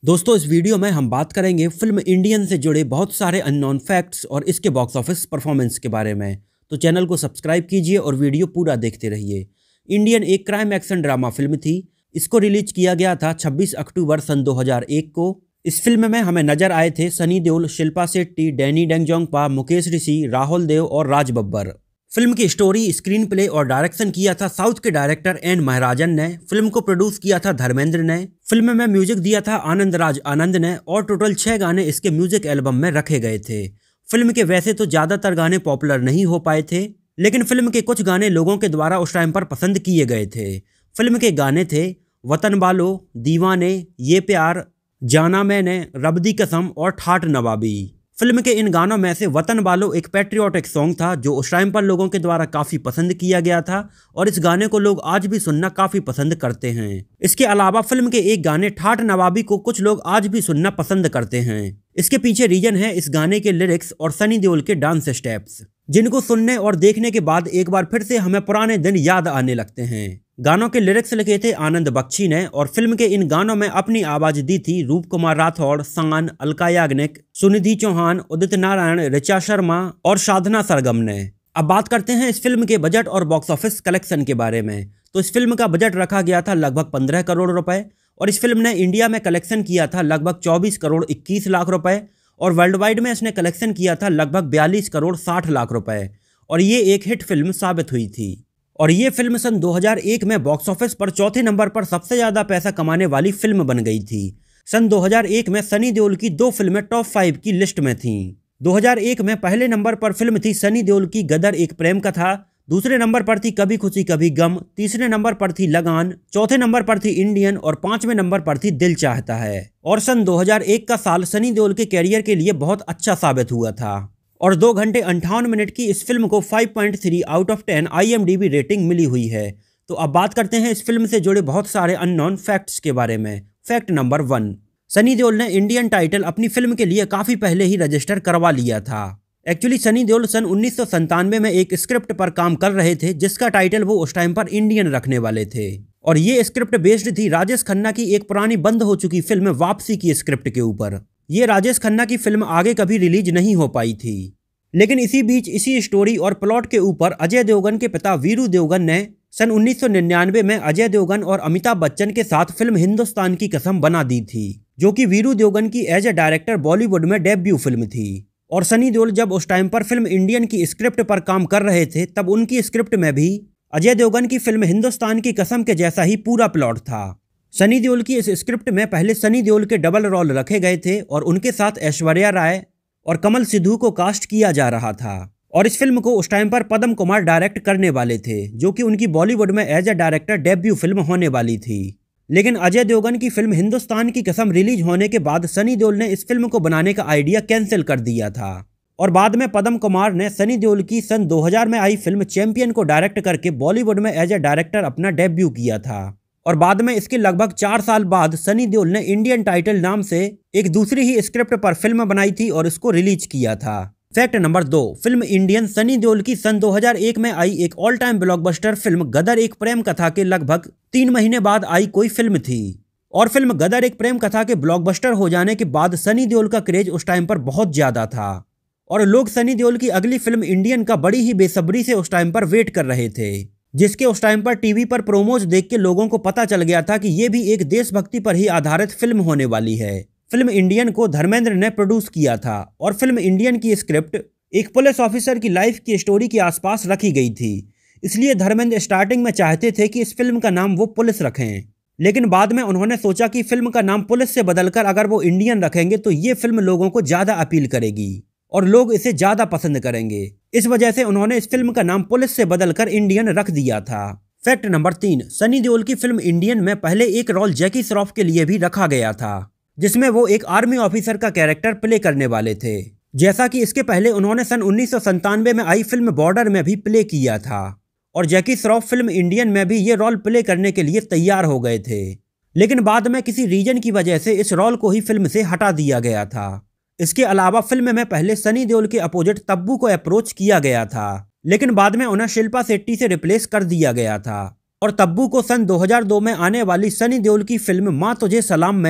दोस्तों इस वीडियो में हम बात करेंगे फिल्म इंडियन से जुड़े बहुत सारे अननोन फैक्ट्स और इसके बॉक्स ऑफिस परफॉर्मेंस के बारे में। तो चैनल को सब्सक्राइब कीजिए और वीडियो पूरा देखते रहिए। इंडियन एक क्राइम एक्शन ड्रामा फिल्म थी। इसको रिलीज किया गया था 26 अक्टूबर सन 2001 को। इस फिल्म में हमें नजर आए थे सनी देओल, शिल्पा शेट्टी, डैनी डेंगजोंगपा, मुकेश ऋषि, राहुल देव और राज बब्बर। फिल्म की स्टोरी, स्क्रीन प्ले और डायरेक्शन किया था साउथ के डायरेक्टर एन महाराजन ने। फिल्म को प्रोड्यूस किया था धर्मेंद्र ने। फिल्म में म्यूजिक दिया था आनंद राज आनंद ने और टोटल 6 गाने इसके म्यूजिक एल्बम में रखे गए थे। फिल्म के वैसे तो ज्यादातर गाने पॉपुलर नहीं हो पाए थे, लेकिन फिल्म के कुछ गाने लोगों के द्वारा उस टाइम पर पसंद किए गए थे। फिल्म के गाने थे वतन बालो, दीवाने, ये प्यार, जाना मैंने, रब दी कसम और ठाठ नवाबी। फिल्म के इन गानों में से वतन बालो एक पैट्रियोटिक सॉन्ग था जो उस टाइम पर लोगों के द्वारा काफी पसंद किया गया था और इस गाने को लोग आज भी सुनना काफी पसंद करते हैं। इसके अलावा फिल्म के एक गाने ठाठ नवाबी को कुछ लोग आज भी सुनना पसंद करते हैं। इसके पीछे रीजन है इस गाने के लिरिक्स और सनी देओल के डांस स्टेप्स, जिनको सुनने और देखने के बाद एक बार फिर से हमें पुराने दिन याद आने लगते हैं। गानों के लिरिक्स लिखे थे आनंद बख्शी ने और फिल्म के इन गानों में अपनी आवाज दी थी रूप कुमार राठौड़, सान, अलका याग्निक, सुनिधि चौहान, उदित नारायण, ऋचा शर्मा और साधना सरगम ने। अब बात करते हैं इस फिल्म के बजट और बॉक्स ऑफिस कलेक्शन के बारे में। तो इस फिल्म का बजट रखा गया था लगभग 15 करोड़ रुपए और इस फिल्म ने इंडिया में कलेक्शन किया था लगभग 24 करोड़ 21 लाख रुपए और वर्ल्ड वाइड में इसने कलेक्शन किया था लगभग 42 करोड़ 60 लाख रुपए और ये एक हिट फिल्म साबित हुई थी। और ये फिल्म सन 2001 में बॉक्स ऑफिस पर चौथे नंबर पर सबसे ज्यादा पैसा कमाने वाली फिल्म बन गई थी। सन 2001 में सनी देओल की 2 फिल्में टॉप 5 की लिस्ट में थीं। 2001 में पहले नंबर पर फिल्म थी सनी देओल की गदर एक प्रेम कथा, दूसरे नंबर पर थी कभी खुशी कभी गम, तीसरे नंबर पर थी लगान, चौथे नंबर पर थी इंडियन और 5वें नंबर पर थी दिल चाहता है। और सन 2001 का साल सनी देओल के कैरियर के लिए बहुत अच्छा साबित हुआ था और 2 घंटे 58 मिनट की इस फिल्म को 5.3 आउट ऑफ 10 IMDb रेटिंग मिली हुई है। तो अब बात करते हैं इस फिल्म से जुड़े बहुत सारे अननोन फैक्ट्स के बारे में। फैक्ट नंबर 1, सनी देओल ने इंडियन टाइटल अपनी फिल्म के लिए काफी पहले ही रजिस्टर करवा लिया था। एक्चुअली सनी देओल सन 1997 में एक स्क्रिप्ट पर काम कर रहे थे जिसका टाइटल वो उस टाइम पर इंडियन रखने वाले थे और ये स्क्रिप्ट बेस्ड थी राजेश खन्ना की एक पुरानी बंद हो चुकी फिल्म वापसी की स्क्रिप्ट के ऊपर। ये राजेश खन्ना की फिल्म आगे कभी रिलीज नहीं हो पाई थी, लेकिन इसी बीच इसी स्टोरी और प्लॉट के ऊपर अजय देवगन के पिता वीरू देवगन ने सन 1999 में अजय देवगन और अमिताभ बच्चन के साथ फिल्म हिंदुस्तान की कसम बना दी थी, जो कि वीरू देवगन की एज ए डायरेक्टर बॉलीवुड में डेब्यू फिल्म थी। और सनी देओल जब उस टाइम पर फिल्म इंडियन की स्क्रिप्ट पर काम कर रहे थे तब उनकी स्क्रिप्ट में भी अजय देवगन की फिल्म हिंदुस्तान की कसम के जैसा ही पूरा प्लॉट था। सनी देओल की इस स्क्रिप्ट में पहले सनी देओल के डबल रोल रखे गए थे और उनके साथ ऐश्वर्या राय और कमल सिद्धू को कास्ट किया जा रहा था और इस फिल्म को उस टाइम पर पद्म कुमार डायरेक्ट करने वाले थे, जो कि उनकी बॉलीवुड में as a director debut film होने वाली थी। लेकिन अजय देवगन की फिल्म हिंदुस्तान की कसम रिलीज होने के बाद सनी देओल ने इस फिल्म को बनाने का आइडिया कैंसिल कर दिया था और बाद में पद्म कुमार ने सनी देओल की सन 2000 में आई फिल्म चैंपियन को डायरेक्ट करके बॉलीवुड में एज ए डायरेक्टर अपना डेब्यू किया था। और बाद में इसके लगभग 4 साल बाद सनी देओल ने इंडियन टाइटल नाम से एक दूसरी ही स्क्रिप्ट पर फिल्म बनाई थी और इसको रिलीज किया था। Fact number 2, film Indian Sunny Deol की सन 2001 में आई एक all time blockbuster film Gadar Ek Prem कथा के लगभग 3 महीने बाद आई कोई फिल्म थी और फिल्म गदर एक प्रेम कथा के ब्लॉकबस्टर हो जाने के बाद सनी देओल का क्रेज उस टाइम पर बहुत ज्यादा था और लोग सनी देओल की अगली फिल्म इंडियन का बड़ी ही बेसब्री से उस टाइम पर वेट कर रहे थे, जिसके उस टाइम पर टीवी पर प्रोमोज देख के लोगों को पता चल गया था कि ये भी एक देशभक्ति पर ही आधारित फिल्म होने वाली है। फिल्म इंडियन को धर्मेंद्र ने प्रोड्यूस किया था और फिल्म इंडियन की स्क्रिप्ट एक पुलिस ऑफिसर की लाइफ की स्टोरी के आसपास रखी गई थी, इसलिए धर्मेंद्र स्टार्टिंग में चाहते थे कि इस फिल्म का नाम वो पुलिस रखें, लेकिन बाद में उन्होंने सोचा कि फिल्म का नाम पुलिस से बदलकर अगर वो इंडियन रखेंगे तो ये फिल्म लोगों को ज्यादा अपील करेगी और लोग इसे ज्यादा पसंद करेंगे। इस वजह से उन्होंने इस फिल्म का नाम पुलिस से बदलकर इंडियन रख दिया था। फैक्ट नंबर 3, सनी देओल की फिल्म इंडियन में पहले एक रोल जैकी श्रॉफ के लिए भी रखा गया था, जिसमें वो एक आर्मी ऑफिसर का कैरेक्टर प्ले करने वाले थे, जैसा कि इसके पहले उन्होंने सन 1997 में आई फिल्म बॉर्डर में भी प्ले किया था और जैकी श्रॉफ फिल्म इंडियन में भी ये रोल प्ले करने के लिए तैयार हो गए थे, लेकिन बाद में किसी रीजन की वजह से इस रोल को ही फिल्म से हटा दिया गया था। इसके अलावा फिल्म में पहले सनी देओल के अपोजिट तब्बू को अप्रोच किया गया था, लेकिन बाद में उन्हें शिल्पा शेट्टी से रिप्लेस कर दिया गया था और तब्बू को सन 2002 में आने वाली सनी देओल की फिल्म माँ तुझे सलाम में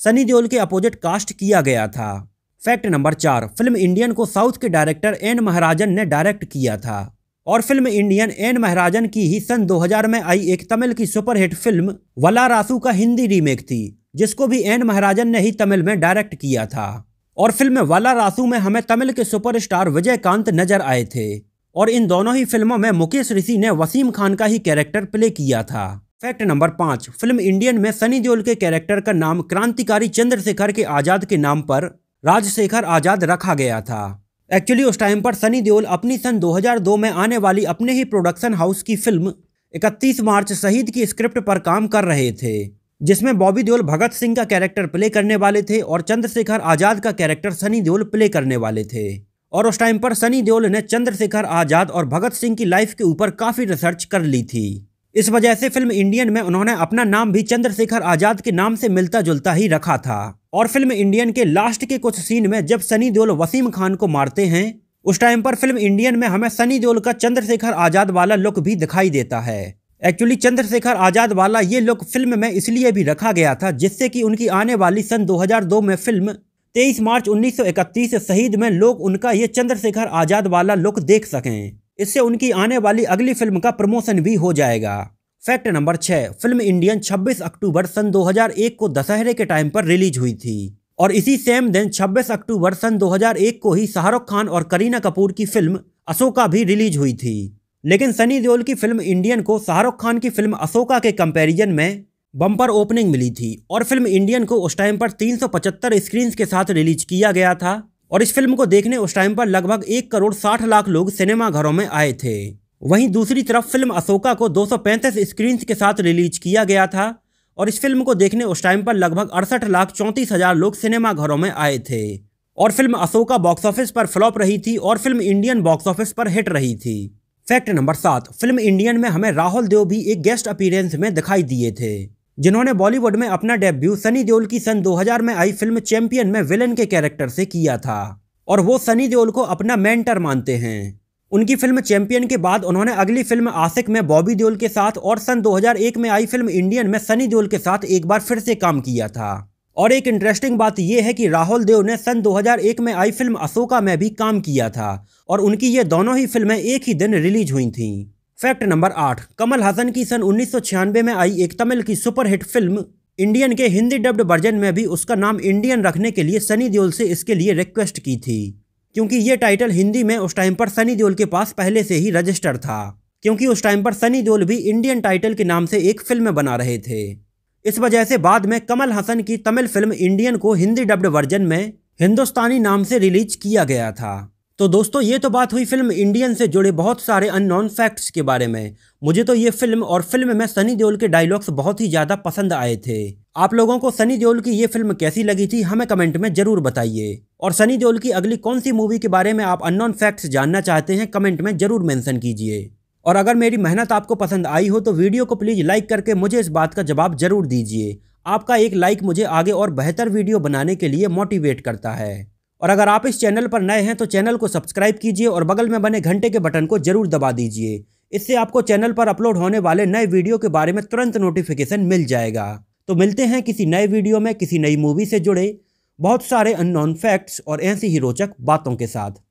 सनी देओल के अपोजिट कास्ट किया गया था। फैक्ट नंबर 4, फिल्म इंडियन को साउथ के डायरेक्टर एन महाराजन ने डायरेक्ट किया था और फिल्म इंडियन एन महाराजन की ही सन 2000 में आई एक तमिल की सुपरहिट फिल्म वलारासु का हिंदी रीमेक थी, जिसको भी एन महाराजन ने ही तमिल में डायरेक्ट किया था। और फिल्म वलारासु में हमें तमिल के सुपरस्टार विजयकांत नजर आए थे और इन दोनों ही फिल्मों में मुकेश ऋषि ने वसीम खान का ही कैरेक्टर प्ले किया था। फैक्ट नंबर 5, फिल्म इंडियन में सनी देओल के कैरेक्टर का नाम क्रांतिकारी चंद्रशेखर के आजाद के नाम पर राजशेखर आजाद रखा गया था। एक्चुअली उस टाइम पर सनी देओल अपनी सन 2002 में आने वाली अपने ही प्रोडक्शन हाउस की फिल्म 31 मार्च शहीद की स्क्रिप्ट पर काम कर रहे थे, जिसमें बॉबी देओल भगत सिंह का कैरेक्टर प्ले करने वाले थे और चंद्रशेखर आजाद का कैरेक्टर सनी देओल प्ले करने वाले थे। और उस टाइम पर सनी देओल ने चंद्रशेखर आजाद और भगत सिंह की लाइफ के ऊपर काफी रिसर्च कर ली थी। इस वजह से फिल्म इंडियन में उन्होंने अपना नाम भी चंद्रशेखर आजाद के नाम से मिलता जुलता ही रखा था। और फिल्म इंडियन के लास्ट के कुछ सीन में जब सनी देओल वसीम खान को मारते हैं, उस टाइम पर फिल्म इंडियन में हमें सनी देओल का चंद्रशेखर आजाद वाला लुक भी दिखाई देता है। एक्चुअली चंद्रशेखर आजाद वाला ये लुक फिल्म में इसलिए भी रखा गया था जिससे कि उनकी आने वाली सन 2002 में फिल्म 23 मार्च 1931 शहीद में लोग उनका ये चंद्रशेखर आजाद वाला लुक देख सकें। इससे उनकी आने वाली अगली फिल्म का प्रमोशन भी हो जाएगा। Fact number 6, film Indian 26 October सन 2001 को दशहरे के टाइम पर रिलीज हुई थी और इसी सेम दिन 26 अक्टूबर सन 2001 को ही शाहरुख खान और करीना कपूर की फिल्म अशोका भी रिलीज हुई थी। लेकिन सनी देओल की फिल्म इंडियन को शाहरुख खान की फिल्म अशोका के कंपैरिजन में बम्पर ओपनिंग मिली थी और फिल्म इंडियन को उस टाइम पर 375 स्क्रीन के साथ रिलीज किया गया था और इस फिल्म को देखने उस टाइम पर लगभग 1 करोड़ 60 लाख लोग सिनेमा घरों में आए थे। वहीं दूसरी तरफ फिल्म अशोका को 235 स्क्रीन के साथ रिलीज किया गया था और इस फिल्म को देखने उस टाइम पर लगभग 68,34,000 लोग सिनेमा घरों में आए थे। और फिल्म अशोका बॉक्स ऑफिस पर फ्लॉप रही थी और फिल्म इंडियन बॉक्स ऑफिस पर हिट रही थी। फैक्ट नंबर 7, फिल्म इंडियन में हमें राहुल देव भी एक गेस्ट अपीयरेंस में दिखाई दिए थे, जिन्होंने बॉलीवुड में अपना डेब्यू सनी देओल की सन 2000 में आई फिल्म चैंपियन में विलन के कैरेक्टर से किया था और वो सनी देओल को अपना मेंटर मानते हैं। उनकी फिल्म चैंपियन के बाद उन्होंने अगली फिल्म आशिक में बॉबी देओल के साथ और सन 2001 में आई फिल्म इंडियन में सनी देओल के साथ एक बार फिर से काम किया था। और एक इंटरेस्टिंग बात यह है कि राहुल देव ने सन 2001 में आई फिल्म अशोका में भी काम किया था और उनकी ये दोनों ही फिल्में एक ही दिन रिलीज हुई थीं। फैक्ट नंबर 8, कमल हासन की सन 1996 में आई एक तमिल की सुपरहिट फिल्म इंडियन के हिंदी डब्ड वर्जन में भी उसका नाम इंडियन रखने के लिए सनी देओल से इसके लिए रिक्वेस्ट की थी, क्योंकि ये टाइटल हिंदी में उस टाइम पर सनी देओल के पास पहले से ही रजिस्टर था, क्योंकि उस टाइम पर सनी देओल भी इंडियन टाइटल के नाम से एक फिल्म बना रहे थे। इस वजह से बाद में कमल हासन की तमिल फिल्म इंडियन को हिंदी डब्ड वर्जन में हिंदुस्तानी नाम से रिलीज किया गया था। तो दोस्तों ये तो बात हुई फिल्म इंडियन से जुड़े बहुत सारे अननोन फैक्ट्स के बारे में। मुझे तो ये फिल्म और फिल्म में सनी देओल के डायलॉग्स बहुत ही ज़्यादा पसंद आए थे। आप लोगों को सनी देओल की ये फिल्म कैसी लगी थी हमें कमेंट में जरूर बताइए। और सनी देओल की अगली कौन सी मूवी के बारे में आप अननोन फैक्ट्स जानना चाहते हैं कमेंट में जरूर मेंशन कीजिए। और अगर मेरी मेहनत आपको पसंद आई हो तो वीडियो को प्लीज़ लाइक करके मुझे इस बात का जवाब जरूर दीजिए। आपका एक लाइक मुझे आगे और बेहतर वीडियो बनाने के लिए मोटिवेट करता है। और अगर आप इस चैनल पर नए हैं तो चैनल को सब्सक्राइब कीजिए और बगल में बने घंटे के बटन को जरूर दबा दीजिए। इससे आपको चैनल पर अपलोड होने वाले नए वीडियो के बारे में तुरंत नोटिफिकेशन मिल जाएगा। तो मिलते हैं किसी नए वीडियो में किसी नई मूवी से जुड़े बहुत सारे अननोन फैक्ट्स और ऐसी ही रोचक बातों के साथ।